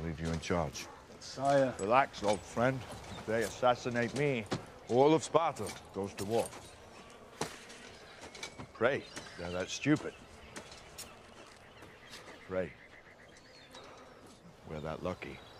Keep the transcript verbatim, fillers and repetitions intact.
leave you in charge. Sire. Relax, old friend. If they assassinate me, all of Sparta goes to war. Pray they're that stupid. Pray we're that lucky.